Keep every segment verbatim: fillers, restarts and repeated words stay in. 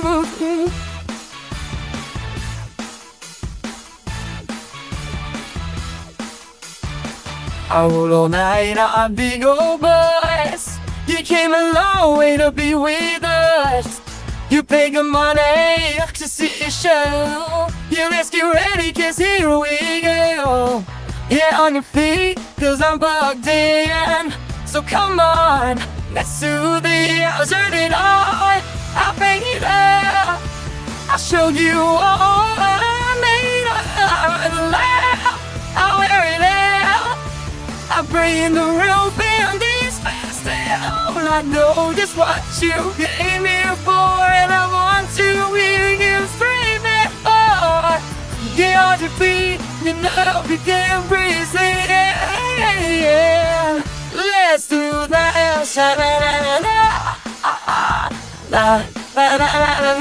I rode all night on big old bus. You came a long way to be with us. You paid good money to see a show. You let's get ready, cause here we go. Get on your feet, cause I'm bugged in. So come on, let's do the I'll turn it on. I'll bring it up. I'll show you all I made of laugh. I'll wear it out. I'll bring the real band these fast down. I know just what you came here for, and I want to hear you scream it for. Get on your feet, you know you can breathe it. Yeah. Let's do that. La la la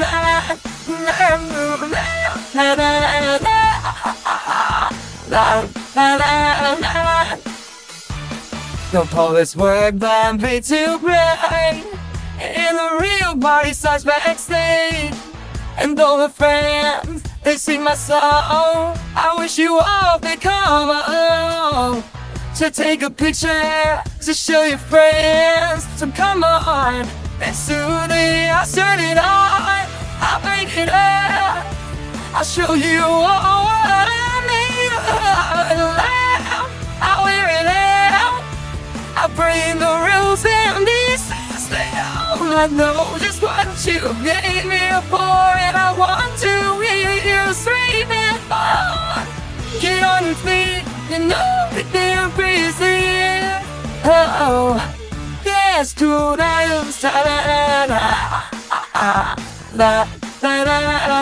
la la. The police work band paid to play, and the real party starts backstage. And all the friends, they sing my song. I wish you all could come along to take a picture, to show your friends. So come on, let's do the I'll turn it on, I'll make it up. I'll show you all what I need. Laugh, I'll wear it out. I'll bring the rules and these down. I know just what you gave me for, and I want to hear you screaming on. Get on your feet, you know that they're breezy. Oh, yes, to dance. La la la la la la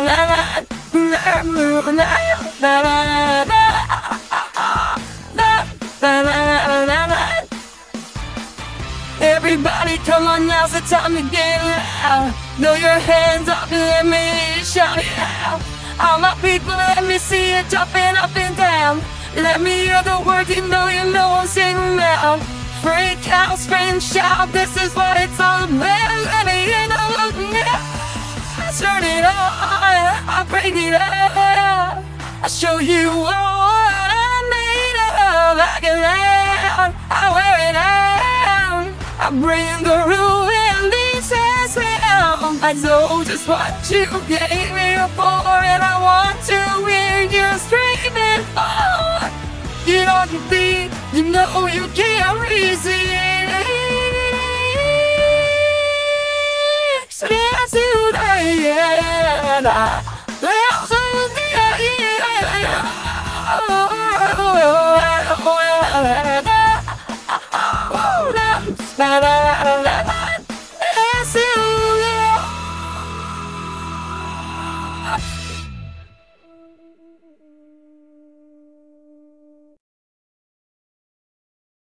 la la la. Everybody come on, now's the time to get loud. Throw your hands up and let me shout it out. All my people, let me see it jumping up and down. Let me hear the words, you know you know I'm singing loud. Freak out, scream, shout, this is what it's all about. Let me hear the words, I turn it on, I break it up. I show you all I'm made of. I get loud, I wear it out. I bring the rule in these hands down. I know just what you gave me for, and I want to hear you screaming on. Get on your feet, you know you can't resist. Let's do that, yeah. Let's do that, yeah. La la la la.